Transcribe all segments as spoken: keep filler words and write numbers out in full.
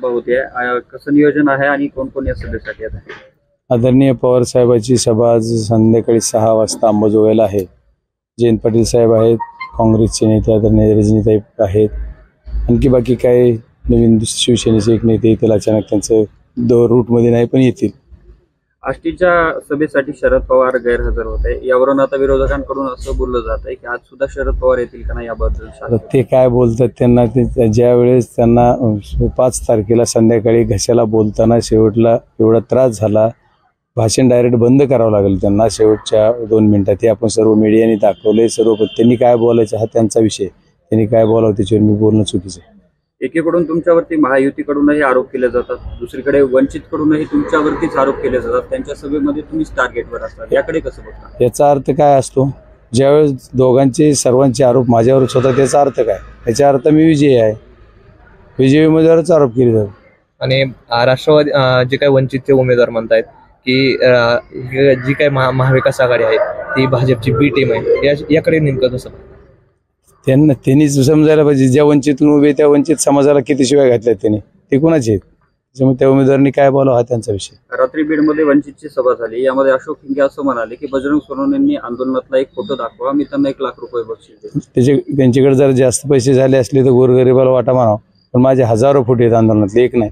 सभा होते आहे, कसं नियोजन आहे आणि कोण कोण या सभेसाठी येत आहे? आदरणीय पवार साहेबांची सभा आज संध्याकाळी सहा वाजता अंबाजोगाईला आहे. जयंत पाटील साहेब आहेत, काँग्रेसचे नेते आदरणीय रजनीताई आहेत, आणखी बाकी काही नवीन शिवसेनेचे एक नेते येतील. अचानक त्यांचं दो रूटमध्ये नाही पण येतील. आष्टीच्या सभेसाठी शरद पवार गैरहजर होते, यावरून आता विरोधकांकडून असं बोललं जात आहे की आज सुद्धा शरद पवार येतील का नाही याबद्दल ते काय बोलतात त्यांना ते ज्या वेळेस त्यांना पाच तारखेला संध्याकाळी घशाला बोलताना शेवटला एवढा त्रास झाला, भाषण डायरेक्ट बंद करावं लागेल त्यांना शेवटच्या दोन मिनिटात. हे आपण सर्व मीडियाने दाखवले. सर्व त्यांनी काय बोलायचं हा त्यांचा विषय, त्यांनी काय बोलावं त्याच्यावर मी बोलणं चुकीचं आहे. एकीकडून तुमच्यावरती महायुतीकडूनही आरोप केले जातात, दुसरीकडे वंचितकडूनही तुमच्यावरतीच आरोप केले जातात. त्यांच्या सभेमध्ये तुम्हीच टार्गेटवर असतात, याकडे कसं बघता? याचा अर्थ काय असतो? ज्यावेळेस दोघांचे सर्वांचे आरोप माझ्यावरच होतात त्याचा अर्थ काय? याचा अर्थ मी विजयी आहे, विजयी उमेदवारच आरोप केले जातात. आणि राष्ट्रवादी जे काही वंचितचे उमेदवार म्हणतायत की जी काही महाविकास आघाडी आहे ती भाजपची बी टीम आहे, याकडे नेमकं कसं? त्यांना त्यांनी समजायला पाहिजे. ज्या वंचितून उभे त्या वंचित समाजाला किती शिवाय घातल्यात त्यांनी, ते कोणाचे आहेत? त्याच्यामुळे त्या उमेदवारांनी काय बोलावं हा त्यांचा विषय. रात्री बीडमध्ये वंचितची सभा झाली, यामध्ये अशोक हिंगे असं म्हणाले की बजरंग सोनवणेंनी आंदोलनातला एक फोटो दाखवा, मी त्यांना एक लाख रुपये बक्षीस देईन. त्याचे त्यांच्याकडे जर जास्त पैसे झाले असले तर गोरगरिबाला वाटा म्हणावं, पण माझे हजारो फोटो आहेत आंदोलनातले, एक नाही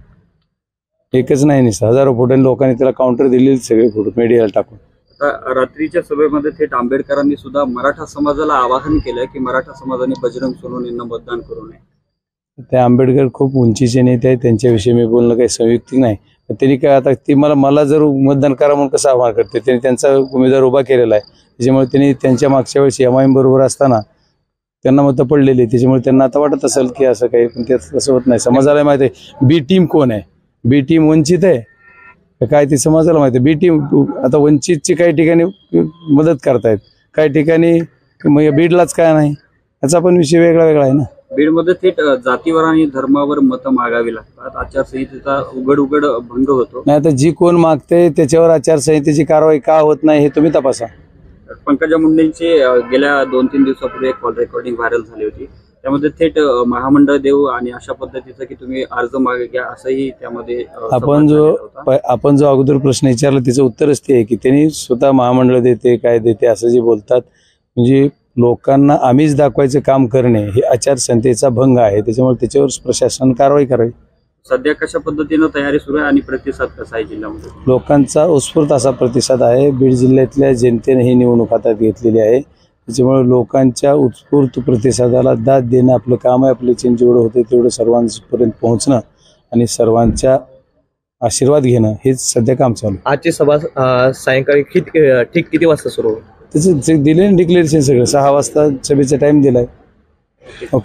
एकच नाही निसं हजारो फोटो. लोकांनी त्याला काउंटर दिलेले सगळे फोटो मीडियाला टाकून. रात्रीच्या सभेमध्ये थेट आंबेडकरांनी सुद्धा मराठा समाजाला आवाहन केलं की मराठा समाजाने बजरंग सोनवणेंना मतदान करू नये. ते आंबेडकर खूप उंचीचे नेते आहेत, त्यांच्याविषयी मी बोलणं काही संयुक्तिक नाही. त्यांनी काय आता ती मला मला जर मतदान करा म्हणून कसं आवाहन करते? त्यांनी त्यांचा उमेदवार उभा केलेला आहे, त्याच्यामुळे त्यांनी त्यांच्या मागच्या वेळेस एम आय एम बरोबर असताना त्यांना मतं पडलेली, त्याच्यामुळे त्यांना आता वाटत असेल की असं काही, पण ते तसं होत नाही. समाजाला माहिती आहे बी टीम कोण आहे, बी टीम वंचित आहे काय ते समाजाला माहिती आहे. बी टीम आता वंचितची काही ठिकाणी मदत करतायत, काही ठिकाणी बीडलाच काय नाही, याचा पण विषय वेगळा वेगळा आहे ना. बीडमध्ये थेट जातीवर आणि धर्मावर मतं मागावी लागतात, आचारसंहितेचा उघड उघड भंग होतो. नाही आता जी कोण मागते त्याच्यावर आचारसंहितेची कारवाई का होत नाही हे तुम्ही तपासा. पंकजा मुंडेंची गेल्या दोन तीन दिवसापूर्वी एक कॉल रेकॉर्डिंग व्हायरल झाली होती, त्यामध्ये थेट महामंडळ देऊ आणि अशा पद्धतीचं की तुम्ही अर्ज मागे घ्या असंही त्यामध्ये आपण जो आपण जो अगोदर प्रश्न विचारला त्याचं उत्तरच ते आहे की त्यांनी स्वतः महामंडळ देते काय देते असं जे बोलतात, म्हणजे लोकांना आम्हीच दाखवायचं काम करणे हे आचारसंहितेचा भंग आहे, त्याच्यामुळे त्याच्यावर प्रशासन कारवाई करावी. सध्या कशा पद्धतीनं तयारी सुरू आहे आणि प्रतिसाद कसा आहे जिल्ह्यामध्ये? लोकांचा उत्स्फूर्त असा प्रतिसाद आहे. बीड जिल्ह्यातल्या जनतेने ही निवडणूक हातात घेतलेली आहे, त्याच्यामुळे लोकांच्या उत्स्फूर्त प्रतिसादाला दाद देणं आपलं काम आहे. आपले चिंच जेवढं होते तेवढं सर्वांपर्यंत पोहोचणं आणि सर्वांच्या आशीर्वाद घेणं हेच सध्या काम चालू. आजची सभा सायंकाळी किती ठीक किती वाजता सुरू होईल? त्याचं दिले डिक्लेरेशन सगळं सहा वाजता सभेचा टाइम दिलाय. ओके.